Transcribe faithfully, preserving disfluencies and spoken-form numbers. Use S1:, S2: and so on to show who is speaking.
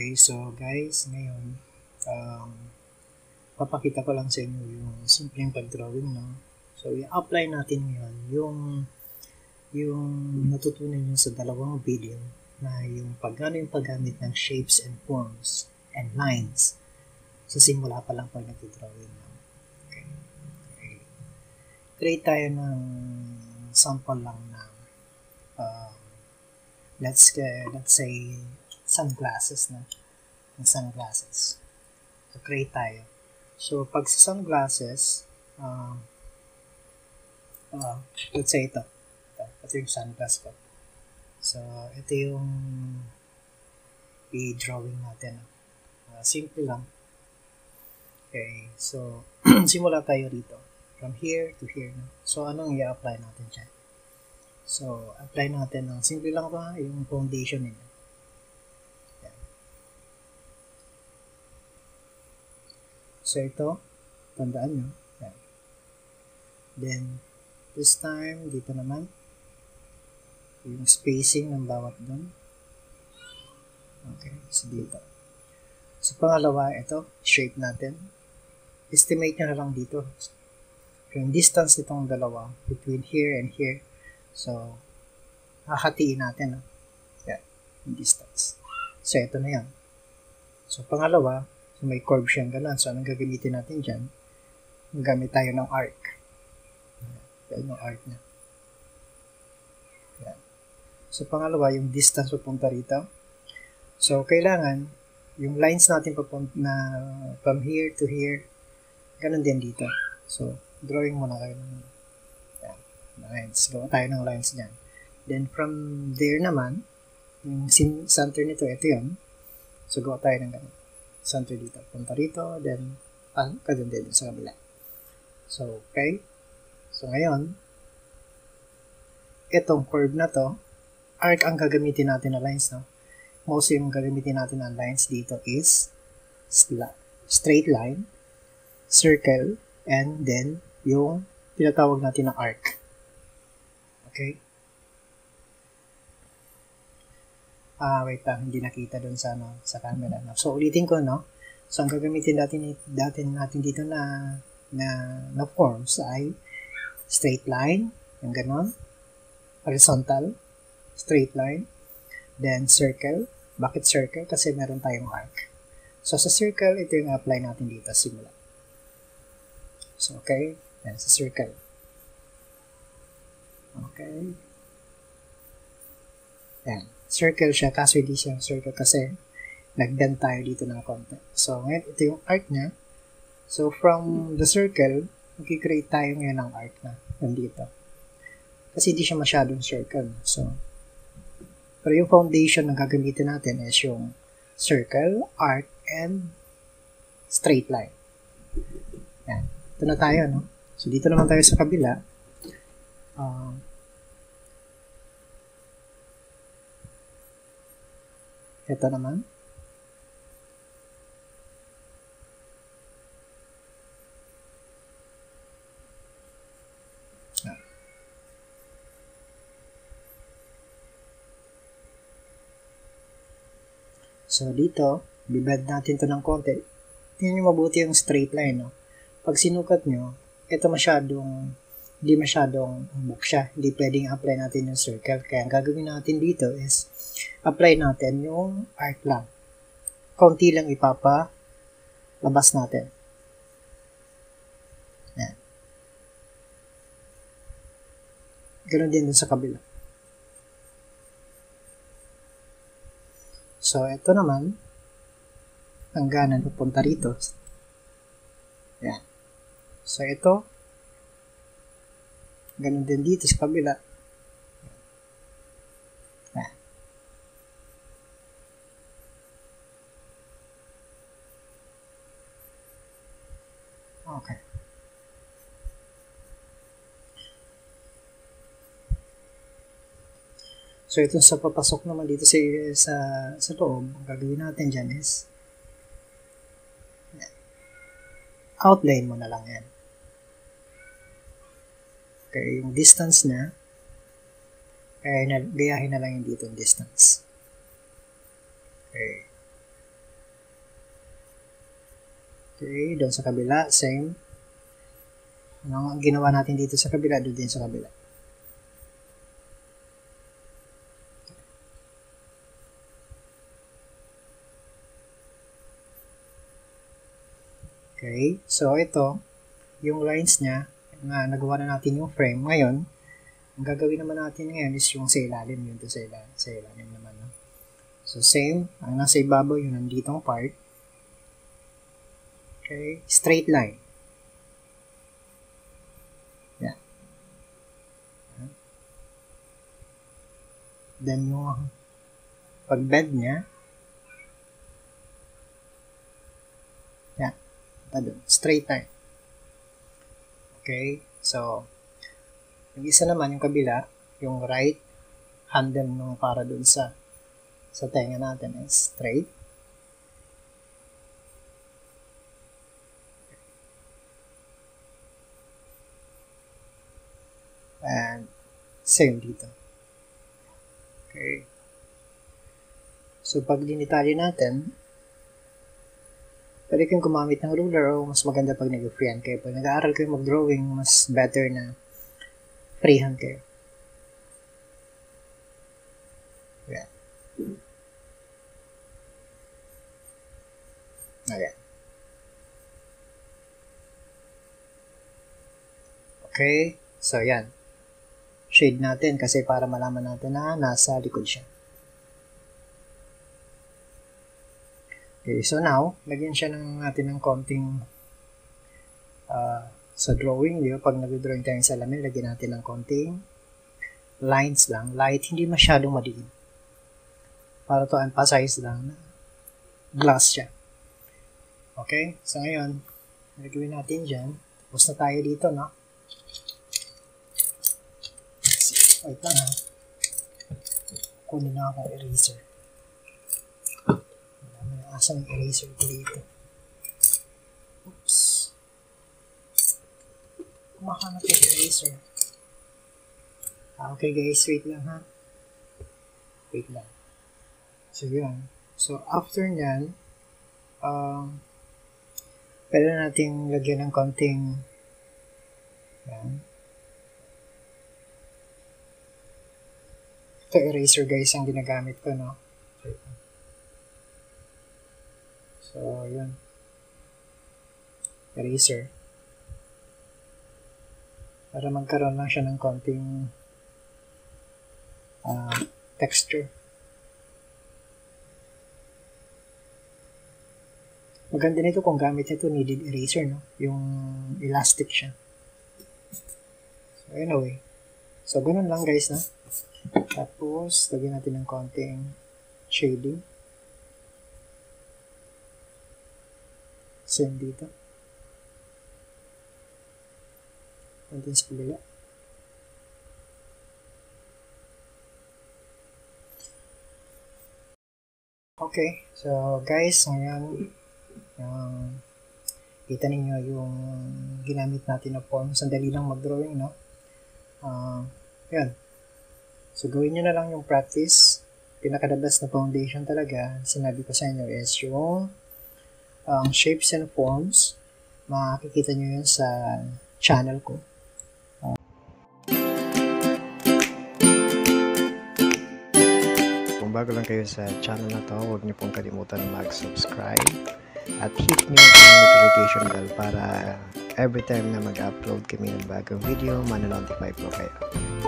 S1: Okay, so guys, ngayon, um, papakita ko lang sa inyo yung simpleng pag-drawing, no? So, i-apply natin ngayon yung, yung natutunan nyo sa dalawang video na yung pagano yung paggamit ng shapes and forms and lines sa simula pa lang pag nag-drawing. No? Okay. Okay. Create tayo ng sample lang na uh, let's, uh, let's say sunglasses na. Ng sunglasses. So, create tayo. So, pag sa sunglasses, uh, uh, let's say ito. Ito, ito yung sunglass ko. So, ito yung i-drawing natin. Uh, simple lang. Okay, so, simula tayo dito. From here to here. No? So, anong i-apply natin dyan? So, apply natin ng simple lang ba yung foundation nito. So, ito, tandaan nyo. Yan. Then, this time, dito naman, yung spacing ng bawat doon. Okay, so dito. So, pangalawa, ito, shape natin. Estimate nyo na lang dito. Yung distance nitong dalawa, between here and here. So, hahatiin natin. No? Yan, yung distance. So, ito na yan. So, pangalawa, so may curve siyang ganun. So, anong gagamitin natin dyan? Gamit tayo ng arc. Yan yung arc na. Yan. So, pangalawa, yung distance papunta rito. So, kailangan, yung lines natin papunta na from here to here, ganun din dito. So, drawing muna kayo ng yan, lines. Gawa tayo ng lines dyan. Then, from there naman, yung center nito, ito yun. So, gawa tayo ng ganun. Center dito. Punta rito, then, ah, kadun din sa kabila. So, okay. So, ngayon, itong curve na to, arc ang gagamitin natin na lines, no? Most yung gagamitin natin na lines dito is straight line, circle, and then, yung tinatawag natin na arc. Okay? Ah, wait lang, hindi nakita doon sa ano, sa camera. No? So ulitin ko, no. So ang gagamitin natin natin natin dito na na na forms ay straight line, yung ganon, horizontal, straight line, then circle. Bakit circle? Kasi meron tayong arc. So sa circle, ito yung apply natin dito simula. So okay, yan sa circle. Okay. Yan. Circle siya, kaso hindi siya circle kasi nag-bend tayo dito ng konti. So, ngayon, ito yung arc niya. So, from the circle, mag-create tayo ngayon ng arc na nandito. Kasi hindi siya masyadong circle. So, pero yung foundation na gagamitin natin is yung circle, arc, and straight line. Yan. Ito na tayo, no? So, dito naman tayo sa kabila. Uh, ito naman. Ah. So, dito, bibend natin to ng konti. Tingnan nyo mabuti yung straight line, no? Pag sinukat nyo, ito masyadong, hindi masyadong book siya. Hindi pwedeng apply natin yung circle. Kaya ang gagawin natin dito is, apply natin yung arc lang. Kaunti lang ipapalabas natin. Yan. Ganun din dun sa kabila. So, ito naman, hangganan pupunta rito. Yan. So, ito, ganun din dito sa kabila. Yan. Okay. So, ito sa papasok naman dito sa, sa, sa loob, ang gagawin natin dyan is outline mo na lang yan. Okay, yung distance na, kaya na, gayahin na lang yung dito yung distance. Okay. Okay, doon sa kabila, same. Ano ang ginawa natin dito sa kabila, doon din sa kabila. Okay, so ito, yung lines niya, na nagawa na natin yung frame. Ngayon, ang gagawin naman natin ngayon is yung sa ilalim, yun to sa ilalim, sa ilalim naman. No? So, same, ang nasa ibabaw yung nanditong part. Okay, straight line. Yan. Then yung pag-bend niya, yan, straight line. Okay, so, yung isa naman, yung kabila, yung right handle nung para dun sa sa tenga natin is straight. And same dito. Okay. So, pag dinitalye natin, pwede kayong gumamit ng ruler o mas maganda pag nag-freehand kayo. Pag nag-aaral kayo mag-drawing, mas better na freehand kayo. Ayan. Ayan. Okay. So, yan. Shade natin kasi para malaman natin na nasa likod siya. Okay, so now, lagyan siya ng natin ng konting uh, sa drawing, di ba? Pag nag-drawing tayo sa salamin, lagyan natin ng konting lines lang, light, hindi masyadong madiin. Para to emphasize lang na glass siya. Okay, so ngayon, nagawin natin dyan. Tapos na tayo dito, no? Wait lang, ha? Kunin na ako ng eraser. Asan yung eraser ko dito? Oops. Kumahanap yung eraser. Ah, okay guys, wait lang ha. Wait lang. So yun. So after nyan, um, pwede natin lagyan ng konting yan. Ito eraser guys ang ginagamit ko, no? So, yun. Eraser. Para magkaroon lang siya ng konting uh, texture. Maganda nito kung gamit ito kneaded eraser, no? Yung elastic siya. So, anyway. So, ganun lang guys, no? Tapos, lagyan natin ng konting shading. Same dito. Konting sa kabila. Okay. So, guys, ngayon, um, kita ninyo yung ginamit natin na form. Sandali lang mag-drawing, no? Uh, yan. So, gawin nyo na lang yung practice. Pinaka-the best na foundation talaga, sinabi ko sa inyo, is yung um, shapes and forms. Makikita nyo yun sa channel ko. Uh, Kung bago lang kayo sa channel na to, huwag nyo pong kalimutan mag-subscribe at hit nyo ang notification bell para every time na mag-upload kami ng bagong video, mananotify po kayo.